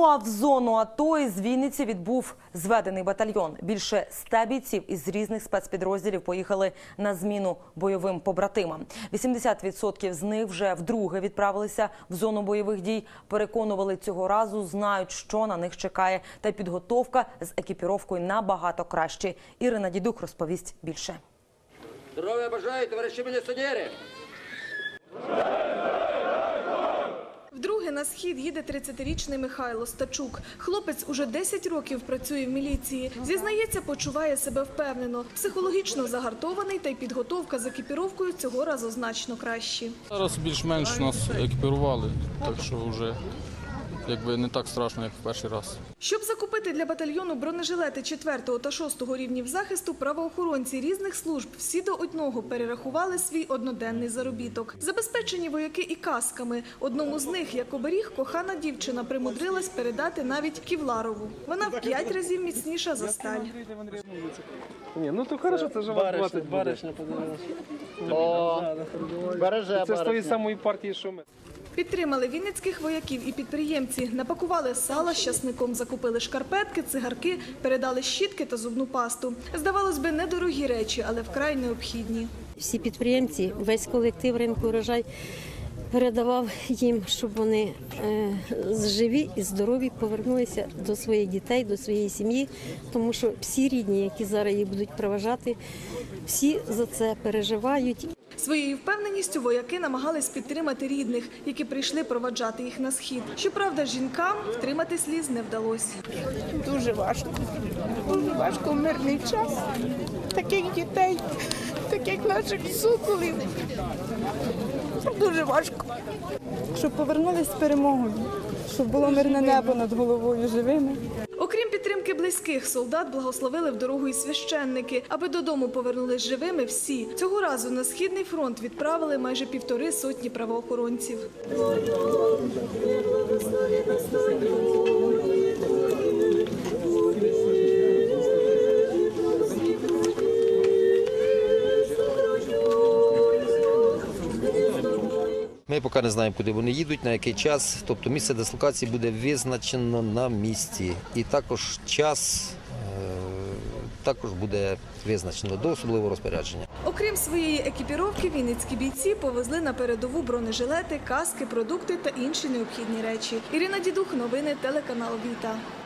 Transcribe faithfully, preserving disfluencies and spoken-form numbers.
а в зону АТО із Вінниці відбув зведений батальйон. Більше ста бійців із різних спецпідрозділів поїхали на зміну бойовим побратимам. вісімдесят відсотків з них вже вдруге відправилися в зону бойових дій. Переконували, цього разу знають, що на них чекає. Та підготовка з екіпіровкою набагато краще. Ірина Дідух розповість більше. Здоров'я бажаю, товариші міліціонери! Вдруге на схід їде тридцятирічний Михайло Стачук. Хлопець уже десять років працює в міліції. Зізнається, почуває себе впевнено. Психологічно загартований, та й підготовка з екіпіровкою цього разу значно кращі. Зараз більш-менш нас екіпірували, так що вже якби не так страшно, як в перший раз. Щоб закупити для батальйону бронежилети четвертого та шостого рівнів захисту, правоохоронці різних служб всі до одного перерахували свій одноденний заробіток. Забезпечені вояки і касками. Одному з них, як оберіг, кохана дівчина примудрилась передати навіть кевларову. Вона в п'ять разів міцніша за сталь. Ні, ну то хорошо, це ж вас двадцять буде. Це з тої самої партії, що ми. Підтримали вінницьких вояків і підприємці. Напакували сала з часником, закупили шкарпетки, цигарки, передали щітки та зубну пасту. Здавалось би, недорогі речі, але вкрай необхідні. Всі підприємці, весь колектив ринку «Урожай» передавав їм, щоб вони живі і здорові повернулися до своїх дітей, до своєї сім'ї, тому що всі рідні, які зараз їх будуть проважати, всі за це переживають. Своєю впевненістю вояки намагались підтримати рідних, які прийшли проваджати їх на схід. Щоправда, жінкам втримати сліз не вдалося. Дуже важко. Дуже важко в мирний час. Таких дітей, таких наших соколів. Дуже важко. Щоб повернулися з перемогою, щоб було мирне небо над головою живими. Окрім підтримки близьких, солдат благословили в дорогу і священники. Аби додому повернулись живими всі. Цього разу на Східний фронт відправили майже півтори сотні правоохоронців. Ми поки не знаємо, куди вони їдуть, на який час. Тобто місце дислокації буде визначено на місці. І також час також буде визначено до особливого розпорядження. Окрім своєї екіпіровки, вінницькі бійці повезли на передову бронежилети, каски, продукти та інші необхідні речі. Ірина Дідух, новини, телеканал Віта.